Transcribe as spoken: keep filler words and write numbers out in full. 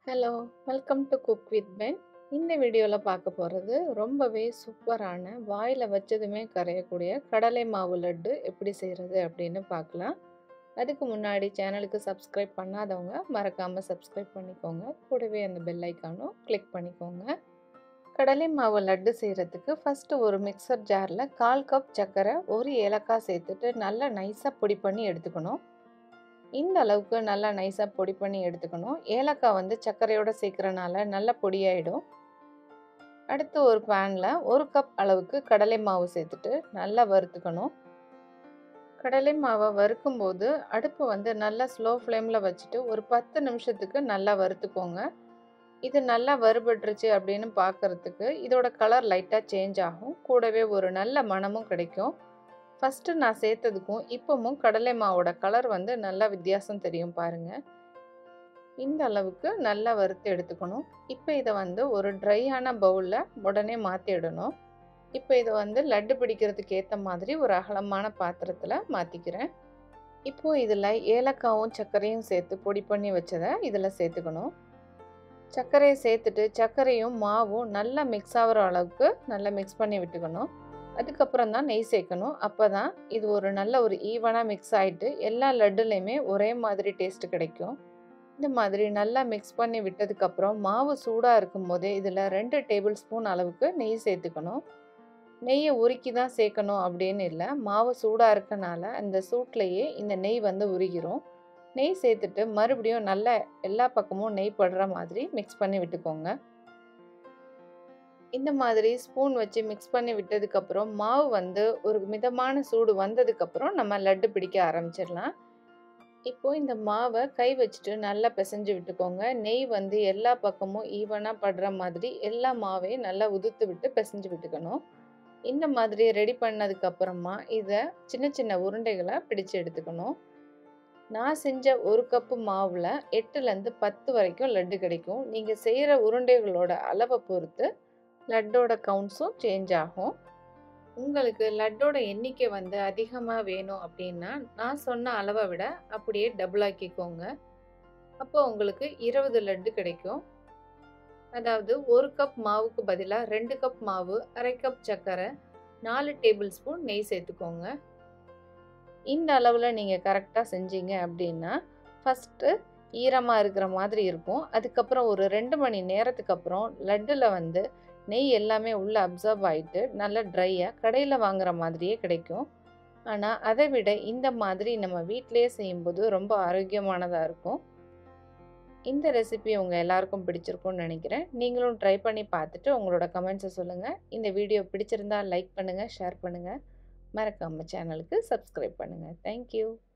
Hello! Welcome to cook with Pen. இந்த வீடியோல பார்க்க போறது ரொம்பவே சூப்பரான வாயில வச்சதுமே கரையக்கூடிய கடலை மாவு லட்டு எப்படி செய்றது அப்படின்னு பார்க்கலாம். அதுக்கு முன்னாடி சேனலுக்கு சப்ஸ்கிரைப் பண்ணாதவங்க மறக்காம சப்ஸ்கிரைப் பண்ணிக்கோங்க. கூடவே அந்த பெல் ஐக்கானும் கிளிக் பண்ணிக்கோங்க. கடலை மாவு லட்டு செய்கிறதுக்கு ஃபஸ்ட்டு ஒரு மிக்சர் ஜாரில் கால் கப் சர்க்கரை, ஒரு ஏலக்காய் சேர்த்துட்டு நல்லா நைஸாக பொடி பண்ணி எடுத்துக்கணும். இந்த அளவுக்கு நல்லா நைஸாக பொடி பண்ணி எடுத்துக்கணும். ஏலக்காய் வந்து சர்க்கரையோடு சேர்க்குறனால நல்லா பொடியாயிடும். அடுத்து ஒரு பேனில் ஒரு கப் அளவுக்கு கடலை மாவு சேர்த்துட்டு நல்லா வறுத்துக்கணும். கடலை மாவை வறுக்கும்போது அடுப்பு வந்து நல்லா ஸ்லோ ஃப்ளேமில் வச்சுட்டு ஒரு பத்து நிமிஷத்துக்கு நல்லா வறுத்துக்கோங்க. இது நல்லா வறுபட்டுருச்சு அப்படின்னு பார்க்குறதுக்கு இதோட கலர் லைட்டாக சேஞ்ச் ஆகும். கூடவே ஒரு நல்ல மணமும் கிடைக்கும். ஃபஸ்ட்டு நான் சேர்த்ததுக்கும் இப்போவும் கடலை மாவோட கலர் வந்து நல்லா வித்தியாசம் தெரியும் பாருங்கள். இந்த அளவுக்கு நல்லா வறுத்து எடுத்துக்கணும். இப்போ இதை வந்து ஒரு ட்ரையான பவுலில் உடனே மாற்றிடணும். இப்போ இதை வந்து லட்டு பிடிக்கிறதுக்கு ஏற்ற மாதிரி ஒரு அகலமான பாத்திரத்தில் மாற்றிக்கிறேன். இப்போது இதில் ஏலக்காவும் சர்க்கரையும் சேர்த்து பொடி பண்ணி வச்சதை இதில் சேர்த்துக்கணும். சர்க்கரையை சேர்த்துட்டு சர்க்கரையும் மாவும் நல்லா மிக்ஸ் ஆகிற அளவுக்கு நல்லா மிக்ஸ் பண்ணி விட்டுக்கணும். அதுக்கப்புறம் தான் நெய் சேர்க்கணும். அப்போ தான் இது ஒரு நல்ல ஒரு ஈவனாக மிக்ஸ் ஆகிட்டு எல்லா லட்டுலேயுமே ஒரே மாதிரி டேஸ்ட்டு கிடைக்கும். இந்த மாதிரி நல்லா மிக்ஸ் பண்ணி விட்டதுக்கப்புறம் மாவு சூடாக இருக்கும் போதே இதில் ரெண்டு டேபிள் ஸ்பூன் அளவுக்கு நெய் சேர்த்துக்கணும். நெய்யை உருக்கி தான் சேர்க்கணும் அப்படின்னு இல்லை. மாவு சூடாக இருக்கனால அந்த சூட்லேயே இந்த நெய் வந்து உருகிரும். நெய் சேர்த்துட்டு மறுபடியும் நல்லா எல்லா பக்கமும் நெய் படுற மாதிரி மிக்ஸ் பண்ணி விட்டுக்கோங்க. இந்த மாதிரி ஸ்பூன் வச்சு மிக்ஸ் பண்ணி விட்டதுக்கப்புறம் மாவு வந்து ஒரு மிதமான சூடு வந்ததுக்கப்புறம் நம்ம லட்டு பிடிக்க ஆரம்பிச்சிடலாம். இப்போது இந்த மாவை கை வச்சுட்டு நல்லா பிசைஞ்சு விட்டுக்கோங்க. நெய் வந்து எல்லா பக்கமும் ஈவனாக படுற மாதிரி எல்லா மாவையும் நல்லா உதுத்து விட்டு பிசைஞ்சு விட்டுக்கணும். இந்த மாதிரி ரெடி பண்ணதுக்கப்புறமா இதை சின்ன சின்ன உருண்டைகளை பிடிச்சு எடுத்துக்கணும். நான் செஞ்ச ஒரு கப்பு மாவில் எட்டுலேருந்து பத்து வரைக்கும் லட்டு கிடைக்கும். நீங்கள் செய்கிற உருண்டைகளோட அளவை பொறுத்து லட்டோட கவுண்ட்ஸும் சேஞ்ச் ஆகும். உங்களுக்கு லட்டோட எண்ணிக்கை வந்து அதிகமாக வேணும் அப்படின்னா நான் சொன்ன அளவை விட அப்படியே டபுள் ஆக்கிக்கோங்க. அப்போ உங்களுக்கு இருபது லட்டு கிடைக்கும். அதாவது ஒரு கப் மாவுக்கு பதிலாக ரெண்டு கப் மாவு, அரை கப் சர்க்கரை, நாலு டேபிள் ஸ்பூன் நெய் சேர்த்துக்கோங்க. இந்த அளவில் நீங்கள் கரெக்டாக செஞ்சீங்க அப்படின்னா ஃபஸ்ட்டு ஈரமாக இருக்கிற மாதிரி இருக்கும். அதுக்கப்புறம் ஒரு ரெண்டு மணி நேரத்துக்கு அப்புறம் லட்டில் வந்து நெய் எல்லாமே உள்ளே அப்சர்வ் ஆகிட்டு நல்லா ட்ரையாக கடையில் வாங்குகிற மாதிரியே கிடைக்கும். ஆனால் அதை விட இந்த மாதிரி நம்ம வீட்டிலேயே செய்யும்போது ரொம்ப ஆரோக்கியமானதாக இருக்கும். இந்த ரெசிபி உங்கள் எல்லாருக்கும் பிடிச்சிருக்கும்னு நினைக்கிறேன். நீங்களும் ட்ரை பண்ணி பார்த்துட்டு உங்களோட கமெண்ட்ஸை சொல்லுங்கள். இந்த வீடியோ பிடிச்சிருந்தா லைக் பண்ணுங்கள், ஷேர் பண்ணுங்கள். மறக்காமல் சேனலுக்கு சப்ஸ்கிரைப் பண்ணுங்கள். தேங்க்யூ.